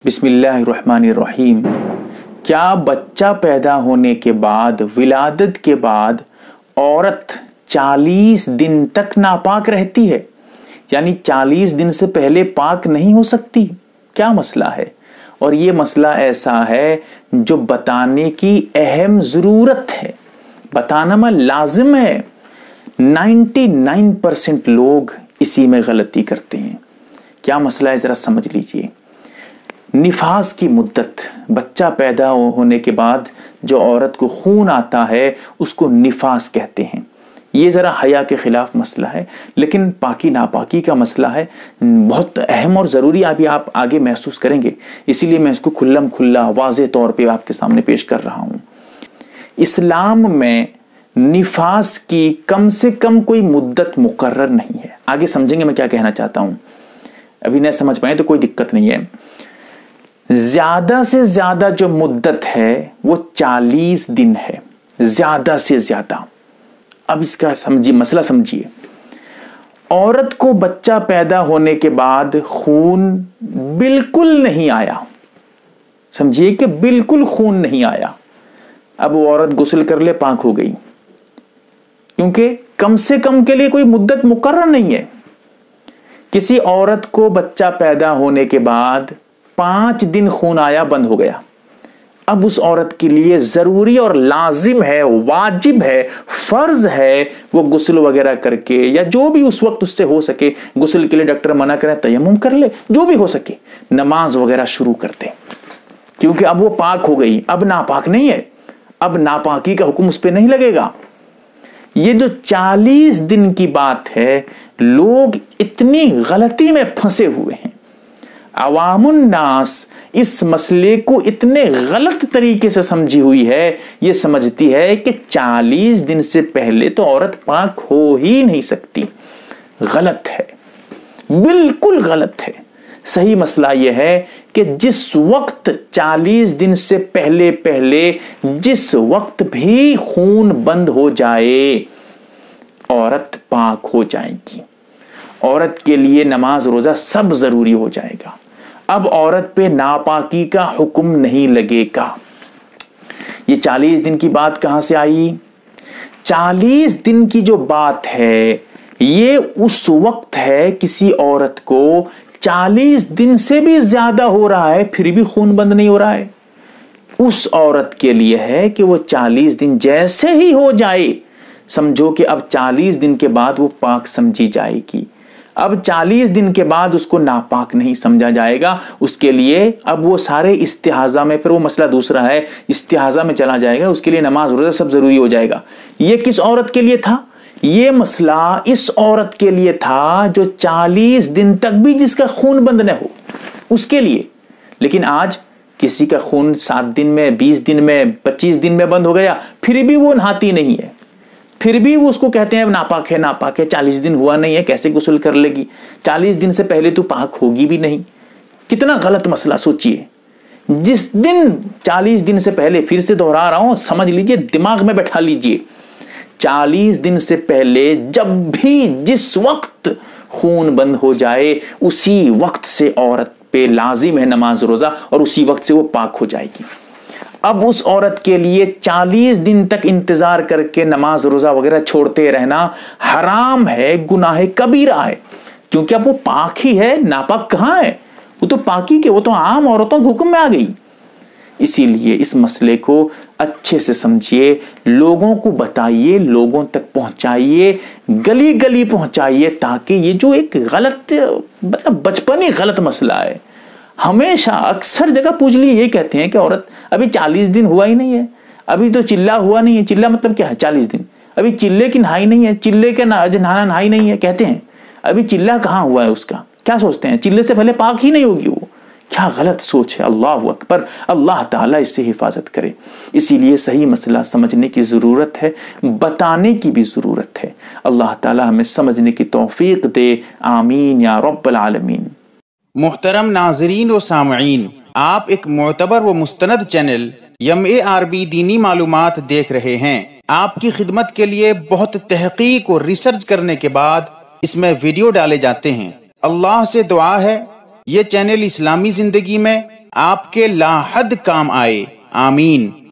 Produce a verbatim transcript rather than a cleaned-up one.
بسم اللہ الرحمن الرحیم۔ کیا بچہ پیدا ہونے کے بعد، ولادت کے بعد عورت چالیس دن تک ناپاک رہتی ہے؟ یعنی چالیس دن سے پہلے پاک نہیں ہو سکتی؟ کیا مسئلہ ہے؟ اور یہ مسئلہ ایسا ہے جو بتانے کی اہم ضرورت ہے، بتانا میں لازم ہے۔ نائنٹی نائن پرسنٹ لوگ اسی میں غلطی کرتے ہیں۔ کیا مسئلہ ہے ذرا سمجھ لیجئے۔ نفاس کی مدت، بچہ پیدا ہونے کے بعد جو عورت کو خون آتا ہے اس کو نفاس کہتے ہیں۔ یہ ذرا حیا کے خلاف مسئلہ ہے، لیکن پاکی ناپاکی کا مسئلہ ہے، بہت اہم اور ضروری، ابھی آپ آگے محسوس کریں گے، اسی لیے میں اس کو کھلم کھلا واضح طور پہ آپ کے سامنے پیش کر رہا ہوں۔ اسلام میں نفاس کی کم سے کم کوئی مدت مقرر نہیں ہے۔ آگے سمجھیں گے میں کیا کہنا چاہتا ہوں، ابھی نہ سمجھ پائیں تو کوئی دقت نہیں ہے۔ زیادہ سے زیادہ جو مدت ہے وہ چالیس دن ہے، زیادہ سے زیادہ۔ اب اس کا سمجھیے، مسئلہ سمجھیے۔ عورت کو بچہ پیدا ہونے کے بعد خون بالکل نہیں آیا، سمجھیے کہ بالکل خون نہیں آیا، اب وہ عورت غسل کر لے پاک ہو گئی، کیونکہ کم سے کم کے لیے کوئی مدت مقرر نہیں ہے۔ کسی عورت کو بچہ پیدا ہونے کے بعد پانچ دن خون آیا، بند ہو گیا، اب اس عورت کے لیے ضروری اور لازم ہے، واجب ہے، فرض ہے، وہ غسل وغیرہ کر کے یا جو بھی اس وقت اس سے ہو سکے، غسل کے لیے ڈاکٹر منع کرے تیمم کر لے، جو بھی ہو سکے، نماز وغیرہ شروع کر دے، کیونکہ اب وہ پاک ہو گئی، اب ناپاک نہیں ہے، اب ناپاکی کا حکم اس پہ نہیں لگے گا۔ یہ جو چالیس دن کی بات ہے، لوگ اتنی غلطی میں پھنسے ہوئے ہیں، عوام الناس اس مسئلے کو اتنے غلط طریقے سے سمجھی ہوئی ہے، یہ سمجھتی ہے کہ چالیس دن سے پہلے تو عورت پاک ہو ہی نہیں سکتی۔ غلط ہے، بالکل غلط ہے۔ صحیح مسئلہ یہ ہے کہ جس وقت چالیس دن سے پہلے پہلے جس وقت بھی خون بند ہو جائے، عورت پاک ہو جائے گی، عورت کے لیے نماز روزہ سب ضروری ہو جائے گا، اب عورت پہ ناپاکی کا حکم نہیں لگے گا۔ یہ چالیس دن کی بات کہاں سے آئی؟ چالیس دن کی جو بات ہے یہ اس وقت ہے کسی عورت کو چالیس دن سے بھی زیادہ ہو رہا ہے پھر بھی خون بند نہیں ہو رہا ہے، اس عورت کے لیے ہے کہ وہ چالیس دن جیسے ہی ہو جائے، سمجھو کہ اب چالیس دن کے بعد وہ پاک سمجھی جائے گی، اب چالیس دن کے بعد اس کو ناپاک نہیں سمجھا جائے گا، اس کے لیے اب وہ سارے استحاضہ میں، پھر وہ مسئلہ دوسرا ہے، استحاضہ میں چلا جائے گا، اس کے لیے نماز روزہ سب ضروری ہو جائے گا۔ یہ کس عورت کے لیے تھا؟ یہ مسئلہ اس عورت کے لیے تھا جو چالیس دن تک بھی جس کا خون بند نہ ہو، اس کے لیے۔ لیکن آج کسی کا خون سات دن میں، بیس دن میں، پچیس دن میں بند ہو گیا، پھر بھی وہ نہاتی نہیں ہے، پھر بھی وہ اس کو کہتے ہیں ناپاک ہے، ناپاک ہے، چالیس دن ہوا نہیں ہے، کیسے غسل کر لے گی؟ چالیس دن سے پہلے تو پاک ہوگی بھی نہیں۔ کتنا غلط مسئلہ، سوچئے۔ جس دن چالیس دن سے پہلے، پھر سے دہرا رہا ہوں، سمجھ لیجئے، دماغ میں بیٹھا لیجئے، چالیس دن سے پہلے جب بھی جس وقت خون بند ہو جائے، اسی وقت سے عورت پہ لازم ہے نماز روزہ، اور اسی وقت سے وہ پاک ہو جائے گی۔ اب اس عورت کے لیے چالیس دن تک انتظار کر کے نماز روزہ وغیرہ چھوڑتے رہنا حرام ہے، گناہ کبیرہ ہے، کیونکہ اب وہ پاک ہی ہے، ناپاک کہاں ہے؟ وہ تو پاکی کے، وہ تو عام عورتوں کے حکم میں آ گئی۔ اسی لیے اس مسئلے کو اچھے سے سمجھیے، لوگوں کو بتائیے، لوگوں تک پہنچائیے، گلی گلی پہنچائیے، تاکہ یہ جو ایک غلط، مطلب بچپنی غلط مسئلہ ہے، ہمیشہ اکثر جگہ پوچھ لیے یہ کہتے ہیں کہ عورت ابھی چالیس دن ہوا ہی نہیں ہے، ابھی تو چلہ ہوا نہیں ہے۔ چلہ مطلب کیا ہے؟ چالیس دن، ابھی چلے کی نہائی نہیں ہے، چلے کے نہانا نہائی نہیں ہے، کہتے ہیں ابھی چلہ کہاں ہوا ہے اس کا؟ کیا سوچتے ہیں چلے سے پہلے پاک ہی نہیں ہوگی وہ؟ کیا غلط سوچ ہے، اللہ اکبر، اللہ تعالیٰ اس سے حفاظت کرے۔ اسی لیے صحیح مسئلہ سمجھنے کی ضرورت ہے، بتانے کی بھی ضرورت ہے۔ اللہ تعالیٰ ہمیں سمجھنے کی توفیق دے، آمین یا رب العالمین۔ محترم ناظرین و سامعین، آپ ایک معتبر و مستند channel M A R B دینی معلومات دیکھ رہے ہیں۔ آپ کی خدمت کے لیے بہت تحقیق اور ریسرچ کرنے کے بعد اس میں ویڈیو ڈالے جاتے ہیں۔ اللہ سے دعا ہے یہ چینل اسلامی زندگی میں آپ کے لاحد کام آئے، آمین۔